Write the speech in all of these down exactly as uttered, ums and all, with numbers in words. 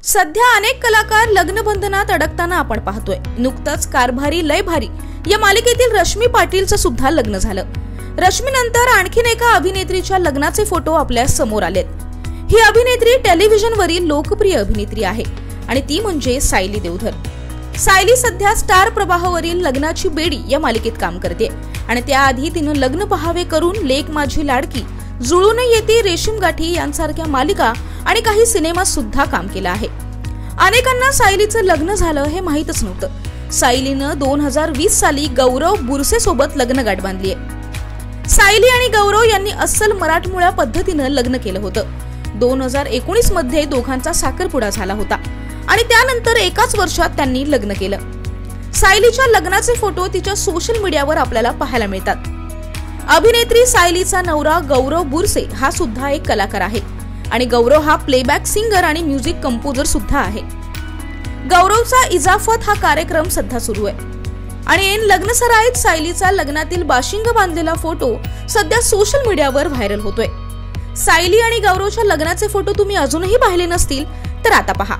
सध्या अनेक कलाकार लग्न बंधनात अडकताना आपण पाहतोय। नुकतंच कारभारी लय भारी या मालिकेतील रश्मी पाटीलचं सुद्धा लग्न झालं। रश्मी नंतर आणखीन एका अभिनेत्रीच्या लग्नाचे फोटो आपल्या समोर आलेत। ही अभिनेत्री टेलिव्हिजन वरील लोकप्रिय अभिनेत्री आहे आणि ती म्हणजे सायली देवधर। सायली सध्या स्टार प्रवाहावरील लग्नाची बेडी या मालिकेत काम करते आणि त्याआधी तिनं लग्न पहावे करून लेक माझी लाडकी, जुळून येते, रेशीम गाठी यांसारख्या मालिका आणि काही सिनेमात सुद्धा काम केलं आहे। अनेकांना सायलीचं लग्न झालं हे माहीतच नव्हतं। सायलीनं दोन हजार वीस साली गौरव बुरसे सोबत लग्नगाठ बांधली आहे। सायली आणि गौरव यांनी अस्सल मराठमोळ्या पद्धतीनं लग्न केलं होतं। दोन हजार एकोणीस मध्ये दोघांचा साखरपुडा झाला होता आणि त्यानंतर एकाच वर्षात त्यांनी लग्न केलं। सायलीच्या लग्नाचे फोटो तिच्या सोशल मीडियावर आपल्याला पाहायला मिळतात। अभिनेत्री सायलीचा नवरा गौरव बुरसे हा सुद्धा एक कलाकार आहे आणि गौरव हा प्लेबॅक सिंगर आणि म्युझिक कंपोजर सुद्धा आहे। गौरवचा इजाफत हा कार्यक्रम सध्या सुरू आहे आणि ऐन लग्न सराईत सायलीचा लग्नातील बाशिंग बांधलेला फोटो सध्या सोशल मीडियावर व्हायरल होतोय। सायली आणि गौरवच्या लग्नाचे फोटो तुम्ही अजूनही पाहिले नसतील तर आता पहा।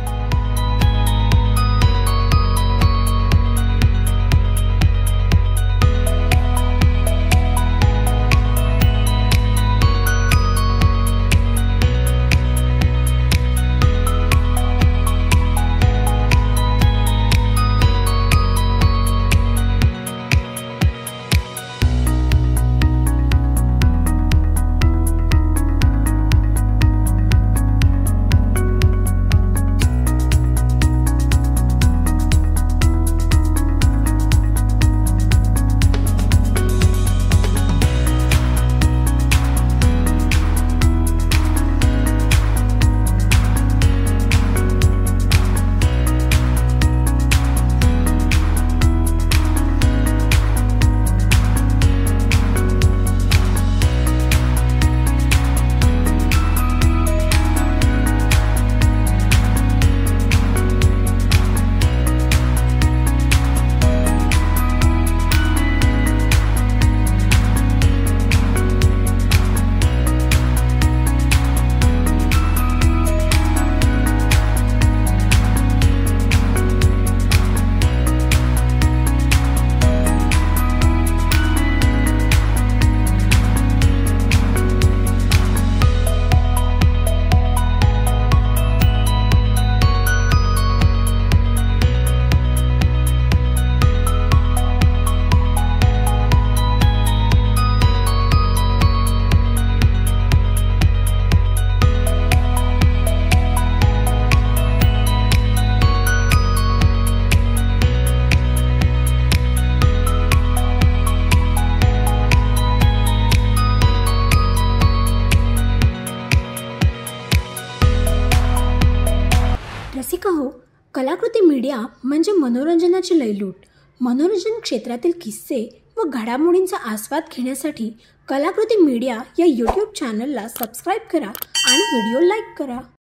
रसिका हो, कलाकृती मीडिया म्हणजे मनोरंजनाची लयलूट। मनोरंजन क्षेत्रातील किस्से व घडामोडींचा आस्वाद घेण्यासाठी कलाकृती मीडिया या यूट्यूब चॅनलला सबस्क्राईब करा आणि व्हिडिओ लाईक करा।